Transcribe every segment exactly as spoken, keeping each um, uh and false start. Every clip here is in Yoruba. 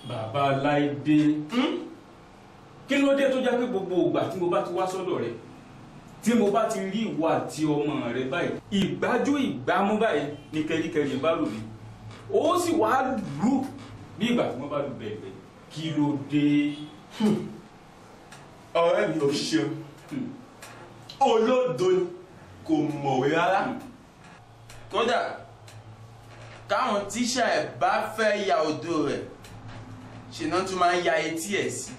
Bàbá Láìdé, kí ló dé tó jẹ́ pé gbogbo ìgbà tí mo bá ti wá sọ́dọ̀ rẹ̀, tí mo bá ti rí ìwọ àti ọmọ rẹ̀ báyìí, ìgbájú ìgbámú báyìí ní kẹ́ríkẹ́rí bá lò ní. Ó sì wá lù bí ìgbà tí wọ́n bá lù bẹ̀rẹ̀. Kí ló dé? Ọ̀rẹ́ mi ò ṣeun. Olódo ni kò mọ̀wé rárá. Kódà káwọn tíṣà ẹ̀ bá fẹ́ ya odò rẹ̀, ṣe náà tún máa ń ya etí ẹ̀ sí.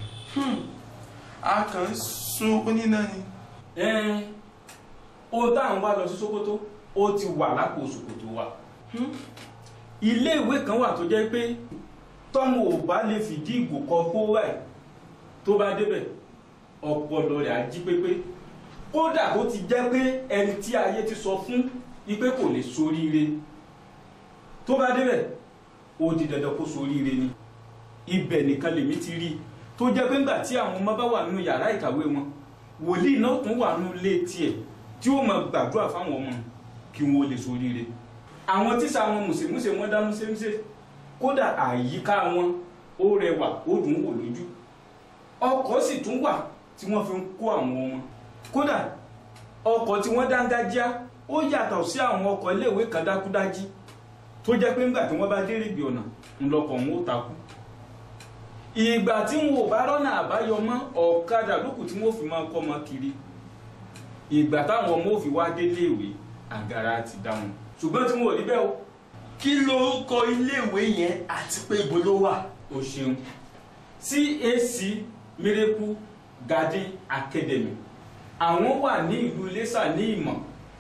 A kàn ń sun oníná ni. Ẹn, ó tá à ń wá lọ sí Sókótó, ó ti wà lápò ṣòkòtò wa. Ilé ìwé kan wà tó jẹ́ pé tọ́mọ ò bá lè fìdí ìgò kan kó wáì tó bá débẹ̀, ọpọlọ rẹ̀ á jí pépé. Kódà tó ti jẹ́ pé ẹni tí ayé ti sọ fún wípé kò lè ṣoríire, tó bá débẹ̀ ó di dandan kó ṣoríire ni. Ibẹ̀ nìkan lèmi ti rí tó jẹ́ pé ńgbà tí àwọn ọmọ bá wà nínú yàrá ìkàwé wọn, wòlíì náà tún wà nínú ilé tiẹ̀ tí ó máa gbàdúrà fáwọn ọmọ kí wọ́n lè ṣoríire. Àwọn tíṣà wọn mùsèmúsè wọn dá músémúsè, kódà àyíká wọn ó rẹwà ó dùn wò lójú. Ọkọ̀ sì tún wà tí wọ́n fi ń kó àwọn ọmọ. Kódà ọkọ̀ tí wọ́n dángájíá ó yàtọ̀ sí àwọn ọkọ̀ iléèwé kan dákúdájí tó jẹ́ pé ńgbà tí wọ́n bá dé ríbi ọ̀nà ńlọkọ̀ wọn ó takú. Ìgbà tí wọn ò bá rọ́nà àbáyọ mọ́, ọ̀kadà lókù tí wọ́n fi máa kọ́ ọmọ kiri. Ìgbà táwọn ọmọ ò fi wá dé iléèwé, àgàrà ti dá wọn. Ṣùgbọ́n tí wọn ò rí bẹ́ẹ̀ o. Kí lorúkọ iléèwé yẹn àti pé ibo ló wà? O ṣeun. C A C Miracle Garden Academy. Àwọn wà ní ìlú Iléṣà ní Ìmọ̀.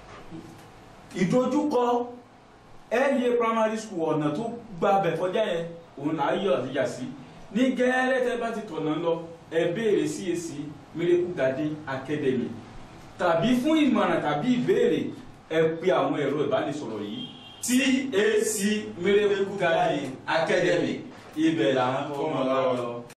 Ìdojúkọ L A Primary School ọ̀nà tó gba bẹ̀ kọjá yẹn, òun là á yọ̀ àtijọ́ sí. Ní gẹ́rẹ́ tẹ́ bá ti tọ̀nà lọ, ẹ béèrè C A C Miracle Garden Academy. Tàbí fún ìmọ̀ràn tàbí ìbéèrè, ẹ pe àwọn ẹ̀rọ ìbánisọ̀rọ̀ yìí. T A C Miracle Garden Academy. Ibẹ̀ là ń fọmọ lọ́wọ́.